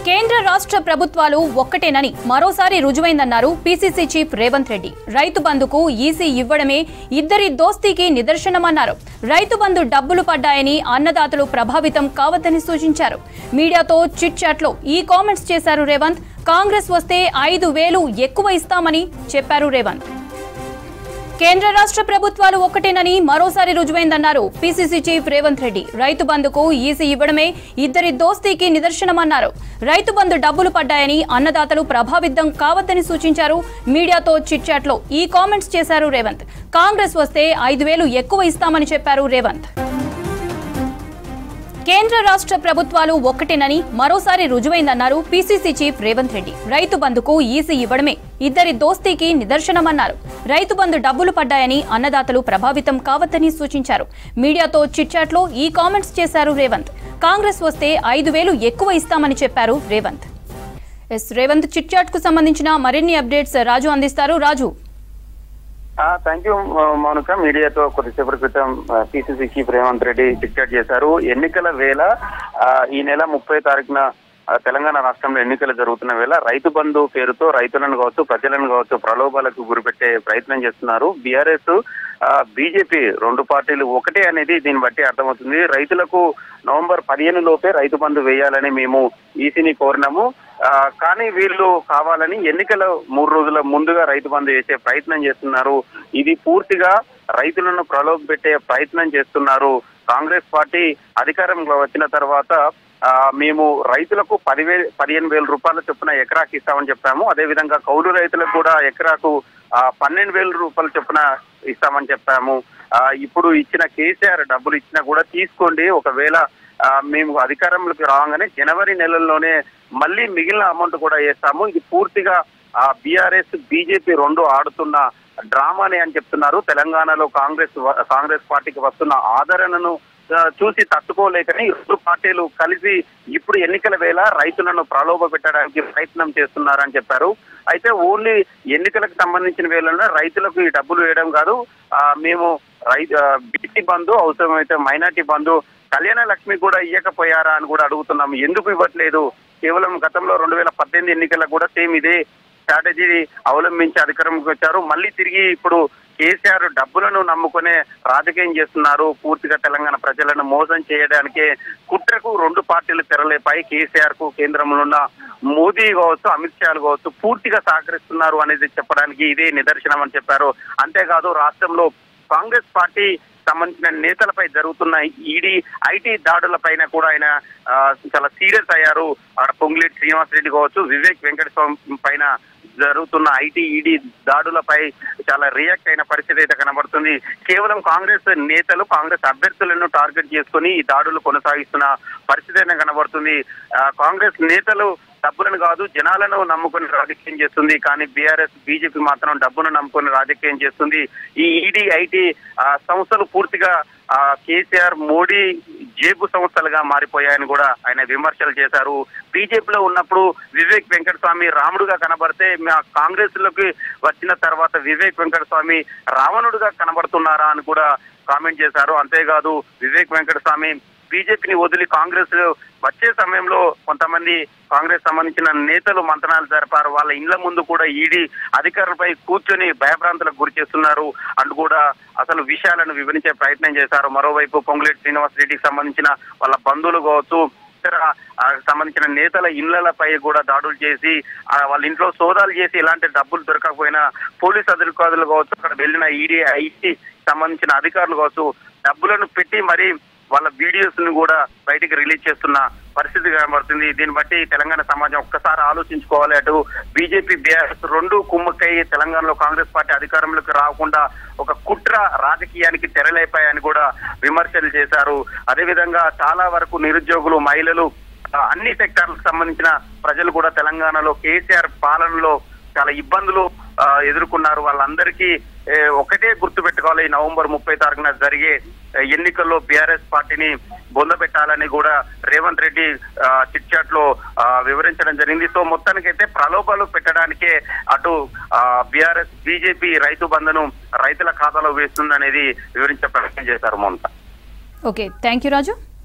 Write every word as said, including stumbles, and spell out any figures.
కేంద్ర రాష్ట్ర ప్రభుత్వాలు ఒక్కటేనని మరోసారి రుజువైందన్నారు పీసీసీ చీఫ్ రేవంత్ రెడ్డి. రైతు బంధుకు ఈసీ ఇవ్వడమే ఇద్దరి దోస్తీకి నిదర్శనమన్నారు. రైతు బంధు డబ్బులు పడ్డాయని అన్నదాతలు ప్రభావితం కావద్దని సూచించారు. మీడియాతో చిట్ చాట్లో ఈ కామెంట్స్ చేశారు రేవంత్. కాంగ్రెస్ వస్తే ఐదు వేలు ఎక్కువ ఇస్తామని చెప్పారు రేవంత్. కేంద్ర రాష్ట్ర ప్రభుత్వాలు ఒక్కటేనని మరోసారి రుజువైందన్నారు పీసీసీ చీఫ్ రేవంత్ రెడ్డి. రైతు బంధుకు ఈసీ ఇవ్వడమే ఇద్దరి దోస్తీకి నిదర్శనమన్నారు. రైతు బంధు డబ్బులు పడ్డాయని అన్నదాతలు ప్రభావితం కావద్దని సూచించారు. మీడియాతో చిట్ చాట్లో ఈ కామెంట్స్ చేశారు రేవంత్. కాంగ్రెస్ వస్తే ఐదు వేలు ఎక్కువ ఇస్తామని చెప్పారు రేవంత్. కేంద్ర రాష్ట్ర ప్రభుత్వాలు ఒక్కటేనని మరోసారి రుజువైందన్నారు పీసీసీ చీఫ్ రేవంత్ రెడ్డి. రైతు బంధుకు ఈసీ ఇవ్వడమే ఇద్దరి దోస్తీకి నిదర్శనమన్నారు. రైతు బంధు డబ్బులు పడ్డాయని అన్నదాతలు ప్రభావితం కావద్దని సూచించారు. మీడియాతో చిట్ చాట్లో ఈ కామెంట్స్ చేశారు రేవంత్. కాంగ్రెస్ వస్తే ఐదు వేలు ఎక్కువ ఇస్తామని చెప్పారు రేవంత్. ఎస్ రేవంత్ చిట్ చాట్ కు సంబంధించిన మరిన్ని అప్డేట్స్ రాజు అందిస్తారు. రాజు. Thank you Mounika. మీడియాతో కొద్దిసేపటి క్రితం PCC chief Revanth Reddy declare చేశారు. ఎన్నికల వేళ ఈ నెల ముప్పై తారీఖున తెలంగాణ రాష్ట్రంలో ఎన్నికలు జరుగుతున్న వేళ రైతు బంధు పేరుతో రైతులను కావచ్చు ప్రజలను కావచ్చు ప్రలోభాలకు గురిపెట్టే ప్రయత్నం చేస్తున్నారు. బీఆర్ఎస్ బీజేపీ రెండు పార్టీలు ఒకటే అనేది దీన్ని బట్టి అర్థమవుతుంది. రైతులకు నవంబర్ పదిహేను లోపే రైతు బంధు వేయాలని మేము ఈసీని కోరినాము. కానీ వీళ్ళు కావాలని ఎన్నికల మూడు రోజుల ముందుగా రైతు బంధు వేసే ప్రయత్నం చేస్తున్నారు. ఇది పూర్తిగా రైతులను ప్రలోభ పెట్టే ప్రయత్నం చేస్తున్నారు. కాంగ్రెస్ పార్టీ అధికారంలో వచ్చిన తర్వాత మేము రైతులకు పదివేలు పదిహేను వేల రూపాయల చొప్పున ఎకరాకి ఇస్తామని చెప్పాము. అదేవిధంగా కౌలు రైతులకు కూడా ఎకరాకు పన్నెండు వేల రూపాయల చొప్పున ఇస్తామని చెప్పాము. ఇప్పుడు ఇచ్చిన కేసీఆర్ డబ్బులు ఇచ్చినా కూడా తీసుకోండి, ఒకవేళ మేము అధికారంలోకి రాగానే జనవరి నెలల్లోనే మళ్ళీ మిగిలిన అమౌంట్ కూడా వేస్తాము. ఇది పూర్తిగా బీఆర్ఎస్ బీజేపీ రెండు ఆడుతున్న డ్రామానే అని చెప్తున్నారు. తెలంగాణలో కాంగ్రెస్ కాంగ్రెస్ పార్టీకి వస్తున్న ఆదరణను చూసి తట్టుకోలేకని రెండు పార్టీలు కలిసి ఇప్పుడు ఎన్నికల వేళ రైతులను ప్రలోభ పెట్టడానికి ప్రయత్నం చేస్తున్నారని చెప్పారు. అయితే ఓన్లీ ఎన్నికలకు సంబంధించిన వేళలో రైతులకు ఈ డబ్బులు వేయడం కాదు, మేము రైతు బీసీ బంధు అవసరమైతే మైనార్టీ బంధు కళ్యాణ లక్ష్మి కూడా ఇవ్వకపోయారా అని కూడా అడుగుతున్నాము. ఎందుకు ఇవ్వట్లేదు? కేవలం గతంలో రెండు వేల పద్దెనిమిది ఎన్నికలకు కూడా సేమ్ ఇదే స్ట్రాటజీ అవలంబించి అధికారంలోకి వచ్చారు. మళ్ళీ తిరిగి ఇప్పుడు కేసీఆర్ డబ్బులను నమ్ముకునే రాజకీయం చేస్తున్నారు. పూర్తిగా తెలంగాణ ప్రజలను మోసం చేయడానికే కుట్రకు రెండు పార్టీలు తెరలేపాయి. కేసీఆర్ కు కేంద్రంలో ఉన్న మోదీ కావచ్చు అమిత్ షా కావచ్చు పూర్తిగా సహకరిస్తున్నారు అనేది చెప్పడానికి ఇదే నిదర్శనం అని చెప్పారు. అంతేకాదు రాష్ట్రంలో కాంగ్రెస్ పార్టీ సంబంధించిన నేతలపై జరుగుతున్న ఈడీ ఐటీ దాడుల పైన కూడా ఆయన చాలా సీరియస్ అయ్యారు. పొంగులేటి శ్రీనివాస్ రెడ్డి కావచ్చు వివేక్ వెంకటస్వామి పైన జరుగుతున్న ఐటీ ఈడీ దాడులపై చాలా రియాక్ట్ అయిన పరిస్థితి అయితే కనబడుతుంది. కేవలం కాంగ్రెస్ నేతలు కాంగ్రెస్ అభ్యర్థులను టార్గెట్ చేసుకుని ఈ దాడులు కొనసాగిస్తున్న పరిస్థితి అయితే కనబడుతుంది. కాంగ్రెస్ నేతలు డబ్బులను కాదు జనాలను నమ్ముకుని రాజకీయం చేస్తుంది. కానీ బీఆర్ఎస్ బీజేపీ మాత్రం డబ్బును నమ్ముకుని రాజకీయం చేస్తుంది. ఈ ఈడీ ఐటీ సంస్థలు పూర్తిగా కేసీఆర్ మోడీ జేబు సంస్థలుగా మారిపోయాయని కూడా ఆయన విమర్శలు చేశారు. బీజేపీలో ఉన్నప్పుడు వివేక్ వెంకటస్వామి రాముడుగా కనబడితే కాంగ్రెస్ లోకి వచ్చిన తర్వాత వివేక్ వెంకటస్వామి రావణుడుగా కనబడుతున్నారా అని కూడా కామెంట్ చేశారు. అంతేకాదు వివేక్ వెంకటస్వామి బీజేపీని వదిలి కాంగ్రెస్ వచ్చే సమయంలో కొంతమంది కాంగ్రెస్ సంబంధించిన నేతలు మంతనాలు జరిపారు. వాళ్ళ ఇండ్ల ముందు కూడా ఈడీ అధికారులపై కూర్చొని భయభ్రాంతులకు గురి చేస్తున్నారు అంటూ కూడా అసలు విషయాలను వివరించే ప్రయత్నం చేశారు. మరోవైపు పొంగులేటి శ్రీనివాస్ రెడ్డికి సంబంధించిన వాళ్ళ బంధువులు కావచ్చు ఇతర సంబంధించిన నేతల ఇళ్లపై కూడా దాడులు చేసి వాళ్ళ ఇంట్లో సోదాలు చేసి ఇలాంటి డబ్బులు దొరకకపోయినా పోలీసు అధికారులు కావచ్చు అక్కడ వెళ్ళిన ఈడీ ఐటీ సంబంధించిన అధికారులు కావచ్చు డబ్బులను పెట్టి మరి వాళ్ళ వీడియోస్ ను కూడా బయటికి రిలీజ్ చేస్తున్న పరిస్థితి కనబడుతుంది. దీన్ని బట్టి తెలంగాణ సమాజం ఒక్కసారి ఆలోచించుకోవాలి. అటు బీజేపీ బీఆర్ఎస్ రెండు కుమ్మక్కై తెలంగాణలో కాంగ్రెస్ పార్టీ అధికారంలోకి రాకుండా ఒక కుట్ర రాజకీయానికి తెరలేపాయని కూడా విమర్శలు చేశారు. అదేవిధంగా చాలా వరకు నిరుద్యోగులు మహిళలు అన్ని సెక్టార్లకు సంబంధించిన ప్రజలు కూడా తెలంగాణలో కేసీఆర్ పాలనలో చాలా ఇబ్బందులు ఎదుర్కొన్నారు. వాళ్ళందరికీ ఒకటే గుర్తు పెట్టుకోవాలి, నవంబర్ ముప్పై తారీఖున జరిగే ఎన్నికల్లో బీఆర్ఎస్ పార్టీని బొందబెట్టాలని కూడా రేవంత్ రెడ్డి చిట్ చాట్ లో వివరించడం జరిగింది. సో మొత్తానికైతే ప్రలోభాలు పెట్టడానికే అటు బీఆర్ఎస్ బీజేపీ రైతు బంధును రైతుల ఖాతాలో వేస్తుందనేది వివరించే ప్రయత్నం చేశారు Mamata. Okay, thank you Raju.